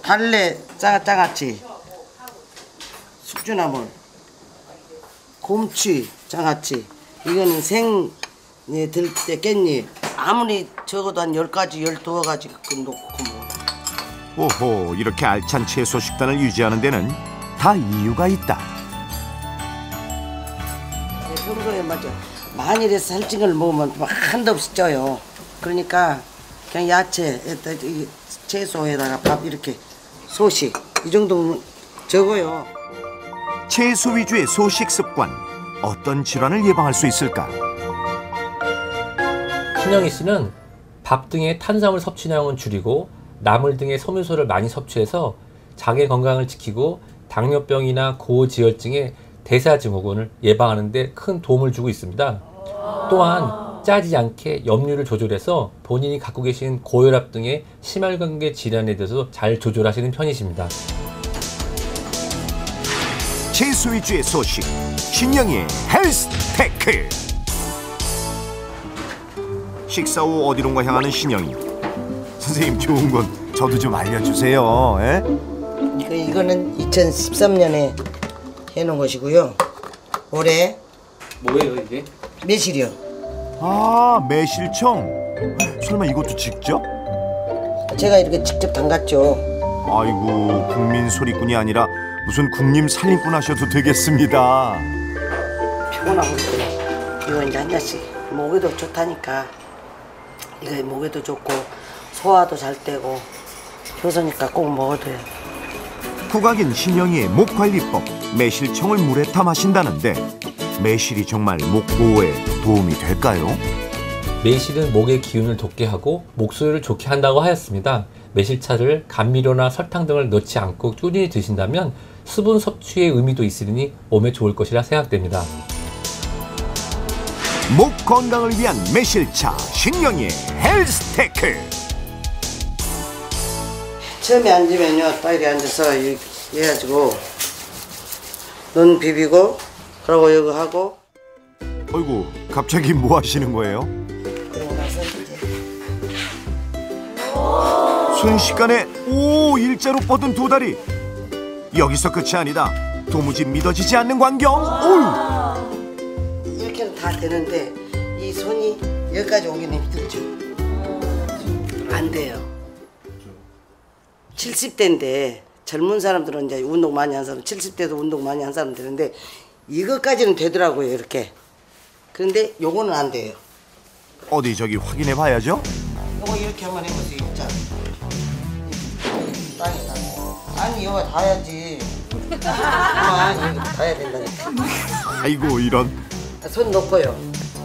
달래 장아찌, 숙주나물, 곰치 장아찌. 이거는 생 들때 깻잎. 아무리 적어도 한 10가지, 12가지 넣고 뭐. 오호, 이렇게 알찬 채소 식단을 유지하는 데는 다 이유가 있다. 평소에 맞아. 만일에 살찐 걸 먹으면 막 한도 없이 쪄요. 그러니까 그냥 야채, 채소에다가 밥 이렇게 소식 이 정도면 적어요. 채소 위주의 소식 습관, 어떤 질환을 예방할 수 있을까? 신영희 씨는 밥 등의 탄수화물 섭취량은 줄이고 나물 등의 섬유소를 많이 섭취해서 장의 건강을 지키고 당뇨병이나 고지혈증의 대사증후군을 예방하는 데 큰 도움을 주고 있습니다. 또한 짜지 않게 염류를 조절해서 본인이 갖고 계신 고혈압 등의 심혈관계 질환에 대해서 잘 조절하시는 편이십니다. 채소 위주의 소식, 신영희의 헬스테크. 식사 후 어디론가 향하는 신영희. 선생님, 좋은 건 저도 좀 알려주세요. 에? 이거는 2013년에 해놓은 것이고요. 올해 뭐예요 이게? 매실이요. 아, 매실청. 설마 이것도 직접? 제가 이렇게 직접 담갔죠. 아이고, 국민 소리꾼이 아니라 무슨 국림 살림꾼 하셔도 되겠습니다. 피곤하고 이거 이제 한 잔씩 목에도 좋다니까. 이거 목에도 좋고 소화도 잘 되고 효소니까 꼭 먹어도 돼요. 국악인 신영희의 목관리법, 매실청을 물에 타 마신다는데 매실이 정말 목 보호에 도움이 될까요? 매실은 목의 기운을 돋게 하고 목소리를 좋게 한다고 하였습니다. 매실차를 감미료나 설탕 등을 넣지 않고 꾸준히 드신다면 수분 섭취의 의미도 있으니 몸에 좋을 것이라 생각됩니다. 목 건강을 위한 매실차, 신영희의 헬스테크. 처음에 앉으면요, 딱 이렇게 앉아서 이렇게 해가지고 눈 비비고 그러고 이거 하고. 어이구, 갑자기 뭐 하시는 거예요? 그러고 나서 이제 순식간에 일자로 뻗은 두 다리. 여기서 끝이 아니다. 도무지 믿어지지 않는 광경. 이렇게는 다 되는데 이 손이 여기까지 오기는 힘들죠. 안 돼요. 70대인데 젊은 사람들은 이제 운동 많이 한 사람, 70대도 운동 많이 한 사람 되는데 이것까지는 되더라고요, 이렇게. 그런데 요거는 안 돼요. 어디 저기 확인해 봐야죠. 요거 이렇게 한번 해보세요, 입장. 땅에. 아니, 이거 다 해야지. 아니, 이거 다 해야 된다니까. 아이고, 이런. 손 놓고요.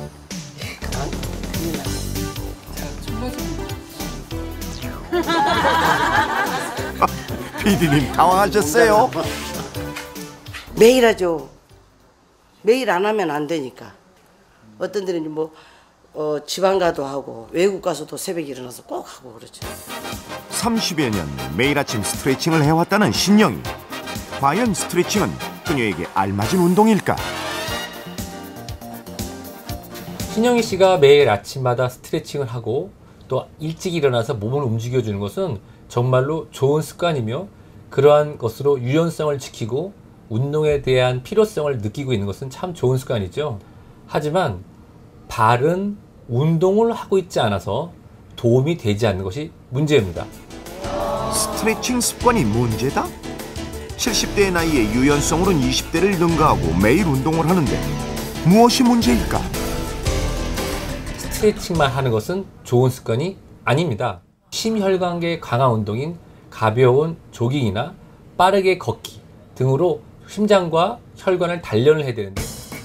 PD님 당황하셨어요? 매일 하죠. 매일 안 하면 안 되니까. 어떤 데는 뭐 지방 가도 하고 외국 가서도 새벽에 일어나서 꼭 하고 그러죠. 30여 년 매일 아침 스트레칭을 해왔다는 신영희. 과연 스트레칭은 그녀에게 알맞은 운동일까? 신영희 씨가 매일 아침마다 스트레칭을 하고 또 일찍 일어나서 몸을 움직여주는 것은 정말로 좋은 습관이며 그러한 것으로 유연성을 지키고 운동에 대한 필요성을 느끼고 있는 것은 참 좋은 습관이죠. 하지만 바른 운동을 하고 있지 않아서 도움이 되지 않는 것이 문제입니다. 스트레칭 습관이 문제다? 70대의 나이에 유연성으로는 20대를 능가하고 매일 운동을 하는데 무엇이 문제일까? 스트레칭만 하는 것은 좋은 습관이 아닙니다. 심혈관계 강화 운동인 가벼운 조깅이나 빠르게 걷기 등으로 심장과 혈관을 단련을 해야 되는데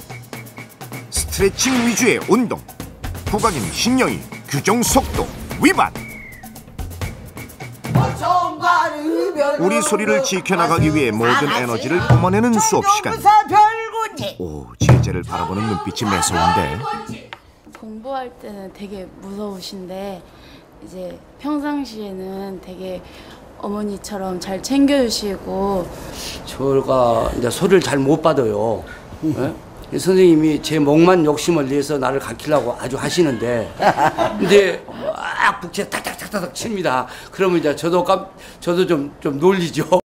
스트레칭 위주의 운동. 국악인 신영희 규정 속도 위반. 우리 소리를 지켜나가기 위해 모든 에너지를 뿜어내는 수업 시간. 오, 제자를 바라보는 눈빛이 매서운데. 공부할 때는 되게 무서우신데 이제 평상시에는 되게 어머니처럼 잘 챙겨주시고. 저가 이제 소리를 잘 못 받아요. 네? 선생님이 제 목만 욕심을 내서 나를 가르치려고 아주 하시는데 근데 딱 북치에 탁탁탁탁 칩니다. 그러면 이제 저도 좀 놀리죠.